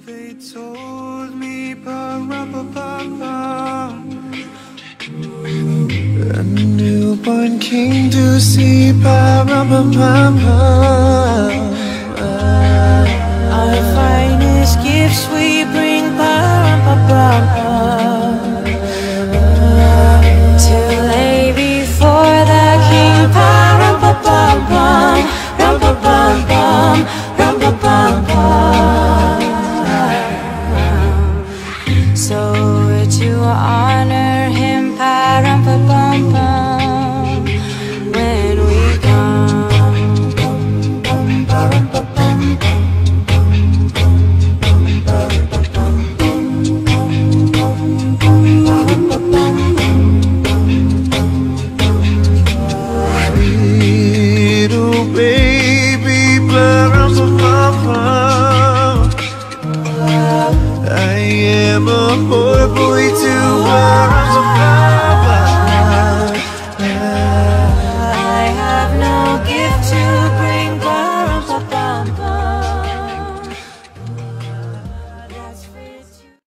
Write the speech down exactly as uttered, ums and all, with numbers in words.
they told me, ba-ra-ba-ba-ba, a newborn king to see, ba-ra-ba-ba-ba. Our finest gifts we bring, ba-ra-ba-ba-ba, to lay before the king, ba-ra-ba-ba-bum, rum-ba-bum-bum, rum-ba-bum-bum. So to honor him, pa-rum-pa-bum-bum, when we come, little baby, ba-rum-pa-bum, I am a poor boy too, ba-rum-pa-bum.